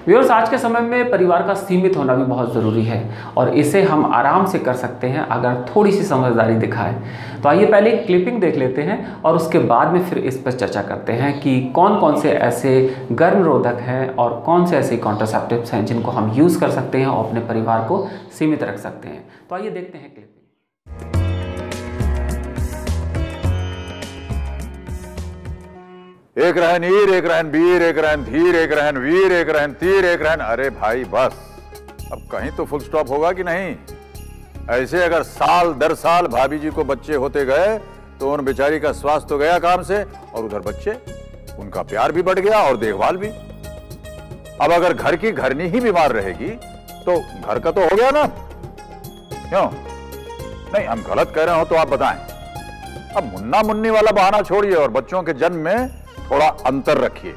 Viewers, आज के समय में परिवार का सीमित होना भी बहुत ज़रूरी है और इसे हम आराम से कर सकते हैं अगर थोड़ी सी समझदारी दिखाएं। तो आइए पहले एक क्लिपिंग देख लेते हैं और उसके बाद में फिर इस पर चर्चा करते हैं कि कौन कौन से ऐसे गर्भनिरोधक हैं और कौन से ऐसे कॉन्ट्रासेप्टिव्स हैं जिनको हम यूज़ कर सकते हैं और अपने परिवार को सीमित रख सकते हैं। तो आइए देखते हैं क्लिपिंग। एक रहन ईर, एक रहन बीर, एक रहन धीर, एक रहन वीर, एक रहन तीर, एक रहन। अरे भाई बस, अब कहीं तो फुल स्टॉप होगा कि नहीं? ऐसे अगर साल दर साल भाभी जी को बच्चे होते गए तो उन बेचारी का स्वास्थ्य तो गया काम से, और उधर बच्चे, उनका प्यार भी बढ़ गया और देखभाल भी। अब अगर घर की घरनी ही बीमार रहेगी तो घर का तो हो गया ना? क्यों नहीं? हम गलत कह रहे हो तो आप बताएं। अब मुन्ना मुन्नी वाला बहाना छोड़िए और बच्चों के जन्म में थोड़ा अंतर रखिए।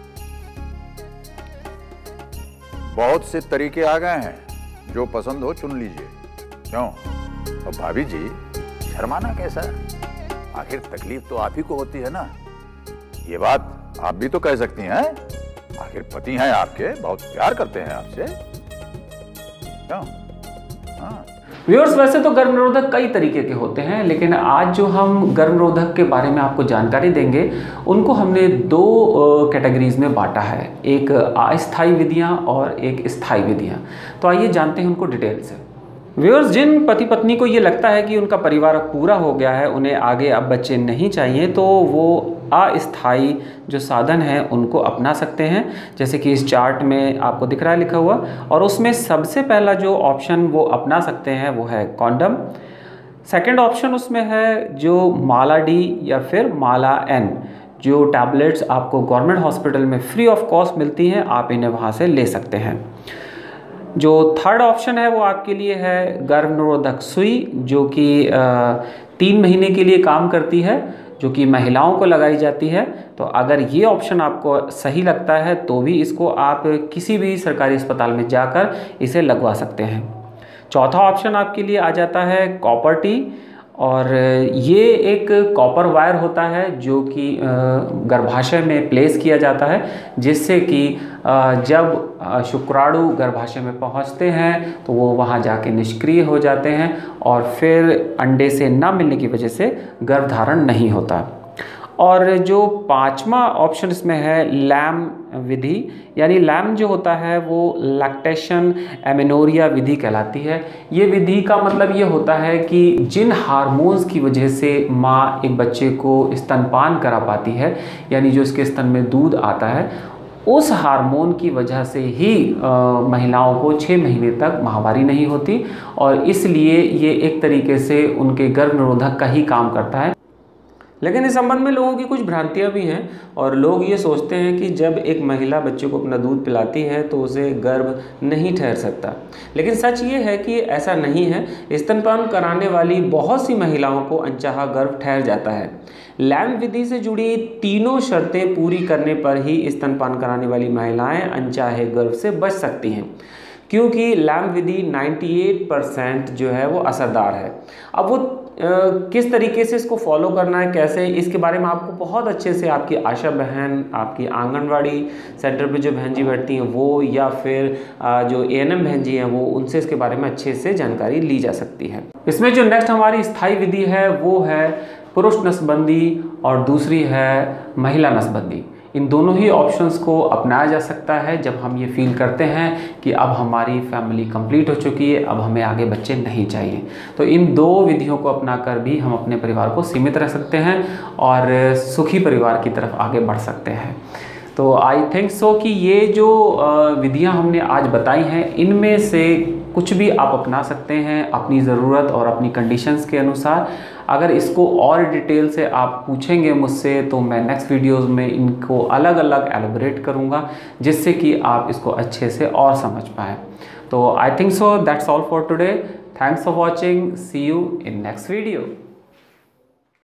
बहुत से तरीके आ गए हैं, जो पसंद हो चुन लीजिए। क्यों? और भाभी जी, शर्माना कैसा? आखिर तकलीफ तो आप ही को होती है ना। ये बात आप भी तो कह सकती हैं। आखिर पति हैं आपके, बहुत प्यार करते हैं आपसे। क्यों? हाँ। व्यूअर्स, वैसे तो गर्भनिरोधक कई तरीके के होते हैं, लेकिन आज जो हम गर्भनिरोधक के बारे में आपको जानकारी देंगे उनको हमने दो कैटेगरीज में बांटा है, एक अस्थायी विधियां और एक स्थायी विधियां। तो आइए जानते हैं उनको डिटेल से। व्यूअर्स, जिन पति पत्नी को ये लगता है कि उनका परिवार पूरा हो गया है, उन्हें आगे अब बच्चे नहीं चाहिए, तो वो अस्थायी जो साधन है उनको अपना सकते हैं, जैसे कि इस चार्ट में आपको दिख रहा है लिखा हुआ। और उसमें सबसे पहला जो ऑप्शन वो अपना सकते हैं वो है कॉन्डम। सेकंड ऑप्शन उसमें है जो माला डी या फिर माला एन, जो टैबलेट्स आपको गवर्नमेंट हॉस्पिटल में फ्री ऑफ कॉस्ट मिलती हैं, आप इन्हें वहाँ से ले सकते हैं। जो थर्ड ऑप्शन है वो आपके लिए है गर्भनिरोधक सुई, जो कि 3 महीने के लिए काम करती है, जो कि महिलाओं को लगाई जाती है। तो अगर ये ऑप्शन आपको सही लगता है तो भी इसको आप किसी भी सरकारी अस्पताल में जाकर इसे लगवा सकते हैं। चौथा ऑप्शन आपके लिए आ जाता है कॉपर टी, और ये एक कॉपर वायर होता है जो कि गर्भाशय में प्लेस किया जाता है, जिससे कि जब शुक्राणु गर्भाशय में पहुंचते हैं तो वो वहां जाके निष्क्रिय हो जाते हैं और फिर अंडे से ना मिलने की वजह से गर्भधारण नहीं होता। और जो पांचवा ऑप्शन इसमें है लैम विधि, यानी लैम जो होता है वो लैक्टेशन एमेनोरिया विधि कहलाती है। ये विधि का मतलब ये होता है कि जिन हार्मोन्स की वजह से माँ एक बच्चे को स्तनपान करा पाती है, यानी जो इसके स्तन में दूध आता है, उस हार्मोन की वजह से ही महिलाओं को 6 महीने तक माहवारी नहीं होती, और इसलिए ये एक तरीके से उनके गर्भनिरोधक का ही काम करता है। लेकिन इस संबंध में लोगों की कुछ भ्रांतियां भी हैं, और लोग ये सोचते हैं कि जब एक महिला बच्चे को अपना दूध पिलाती है तो उसे गर्भ नहीं ठहर सकता। लेकिन सच ये है कि ऐसा नहीं है। स्तनपान कराने वाली बहुत सी महिलाओं को अनचाहा गर्भ ठहर जाता है। लैम विधि से जुड़ी तीनों शर्तें पूरी करने पर ही स्तनपान कराने वाली महिलाएं अनचाहे गर्भ से बच सकती हैं, क्योंकि लैम विधि 98% जो है वो असरदार है। अब वो किस तरीके से इसको फॉलो करना है, कैसे, इसके बारे में आपको बहुत अच्छे से आपकी आशा बहन, आपकी आंगनवाड़ी सेंटर पे जो बहन जी बैठती हैं वो, या फिर जो ANM बहन जी हैं वो, उनसे इसके बारे में अच्छे से जानकारी ली जा सकती है। इसमें जो नेक्स्ट हमारी स्थायी विधि है वो है पुरुष नसबंदी और दूसरी है महिला नसबंदी। इन दोनों ही ऑप्शंस को अपनाया जा सकता है जब हम ये फील करते हैं कि अब हमारी फैमिली कंप्लीट हो चुकी है, अब हमें आगे बच्चे नहीं चाहिए। तो इन दो विधियों को अपनाकर भी हम अपने परिवार को सीमित रख सकते हैं और सुखी परिवार की तरफ आगे बढ़ सकते हैं। तो आई थिंक सो कि ये जो विधियां हमने आज बताई हैं, इनमें से कुछ भी आप अपना सकते हैं अपनी ज़रूरत और अपनी कंडीशंस के अनुसार। अगर इसको और डिटेल से आप पूछेंगे मुझसे तो मैं नेक्स्ट वीडियोज़ में इनको अलग अलग एलैबोरेट करूँगा, जिससे कि आप इसको अच्छे से और समझ पाएँ। तो I think so that's all for today. Thanks for watching. See you in next video.